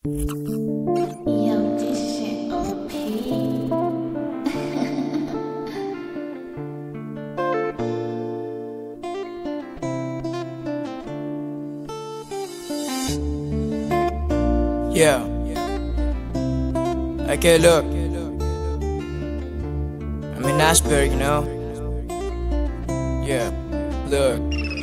Yo, this shit OP. Yeah. Okay, look. I'm in iceberg, you know. Yeah, look.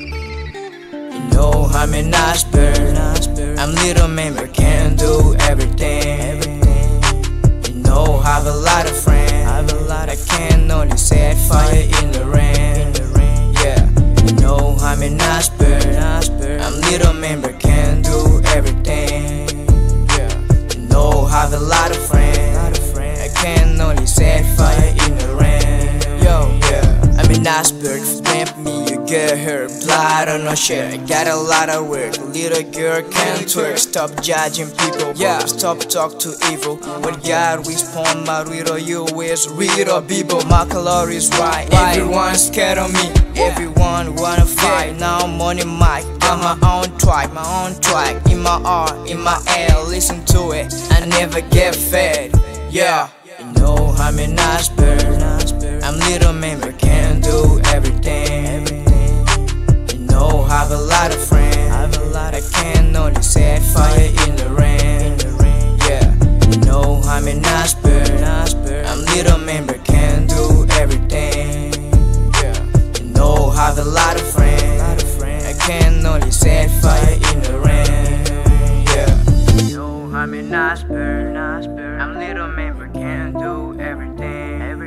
You know I'm an iceberg. I'm little man, but can't do everything. You know I have a lot of friends. I can only set fire in the rain. Yeah. You know I'm an iceberg. I'm little man, but can't do everything. You know I have a lot of friends. I can only set fire in the rain. Yo, yeah. I'm an iceberg. Flip me, you get her blood on no shit. I got a lot of work. Little girl can't twerk. Stop judging people. Yeah, stop talk to evil. When God respond, my riddle you is riddle people. My color is right. Everyone's scared of me. Everyone wanna fight. Now I'm on the mic. Got my own track, in my heart, in my air. Listen to it. I never get fed. Yeah. You know I'm an iceberg. I'm little man, but can't do everything. You know I have a lot of friends. I can only set fire in the rain. Yeah. You know I'm an iceberg. I'm little man, but can't do everything. Yeah. You know I have a lot of friends. I can only set fire in the rain. Yeah. You know I'm an iceberg. I'm little man, but can't do everything.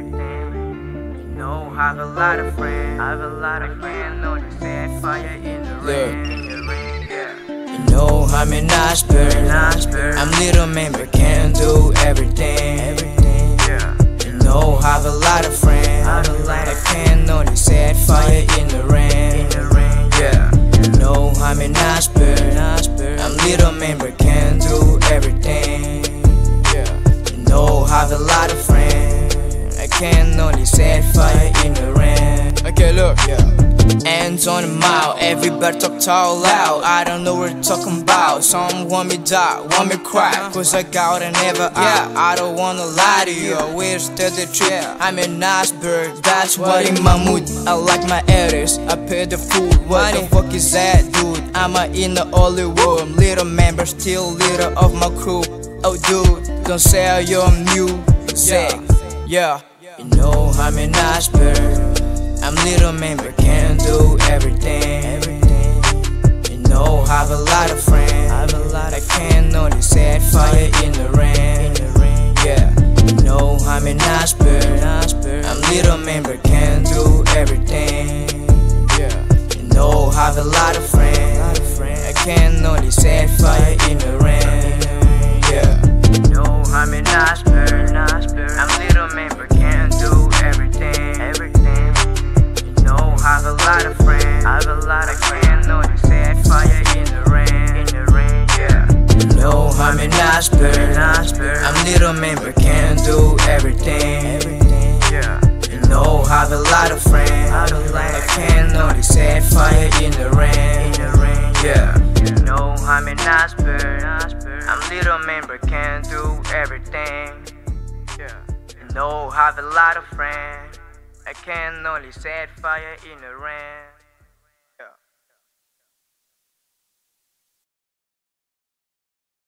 You know I have a lot of friends. I can only set fire in the rain. You know I'm an iceberg. I'm little man, but can't do everything. You know I have a lot of friends. I can only set fire in the rain. Yeah. You know I'm an iceberg. I'm little man, but can't do everything. You know I have a lot of friends. I can only set fire in the rain. Okay, look, yeah. Hands on the mouth, everybody talk loud. I don't know what you're talking about. Some want me die, want me cry, cause I got it never out. I don't wanna lie to you, where's the truth? I'm an iceberg, that's what in my mood. I like my editors, I pay the food. What the fuck is that, dude? I'm in the Hollywood. I'm little member, still leader of my crew. Oh dude, don't say you're music. Yeah, you know I'm an iceberg. I'm little man, but can't do everything. You know I have a lot of friends. I can only set fire in the rain. Yeah, you know I'm an iceberg. I'm little man, but can't do everything. Yeah, you know I have a lot of friends. I can only set fire in the rain. Yeah, you know I'm an iceberg. I'm little man, but can't do everything. I have a lot of friends. I can only set fire in the rain. Yeah. You know I'm an iceberg. I'm little man, but can't do everything. Yeah. You know I have a lot of friends. I can only set fire in the rain. Yeah. You know I'm an iceberg. I'm little man, but can't do everything. Yeah. You know I have a lot of friends. I can only set fire in the rain.